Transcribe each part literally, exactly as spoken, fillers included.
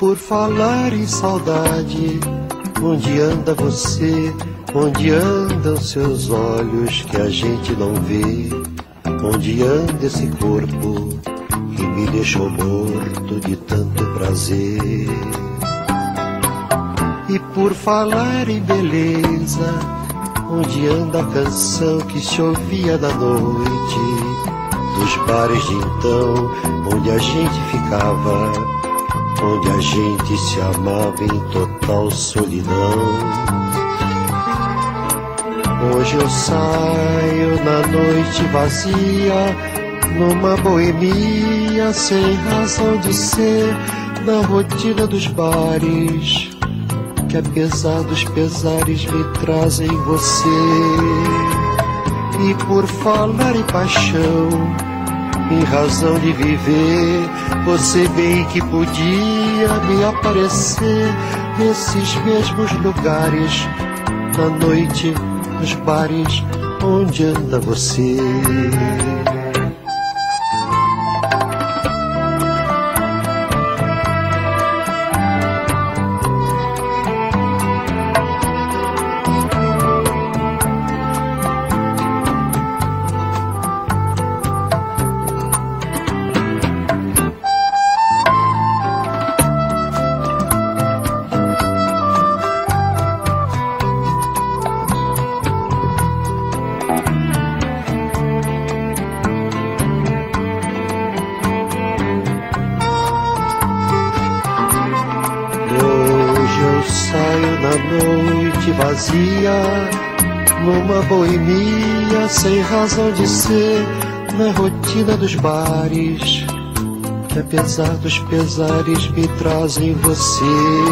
por falar em saudade, onde anda você? Onde andam seus olhos que a gente não vê? Onde anda esse corpo que me deixou morto de tanto prazer? E por falar em beleza, onde anda a canção que se ouvia na noite dos bares de então, onde a gente ficava, onde a gente se amava em total solidão? Hoje eu saio na noite vazia, numa boemia sem razão de ser, na rotina dos bares, que apesar dos pesares me trazem você. E por falar em paixão, em razão de viver, você bem que podia me aparecer nesses mesmos lugares, na noite, nos bares, onde anda você? Saio na noite vazia, numa boemia sem razão de ser, na rotina dos bares, que apesar dos pesares me trazem você.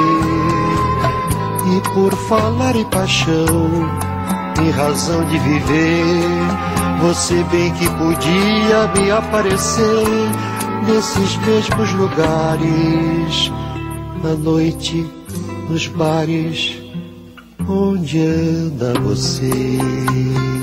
E por falar em paixão, em razão de viver, você bem que podia me aparecer nesses mesmos lugares, na noite, nos bares, onde anda você?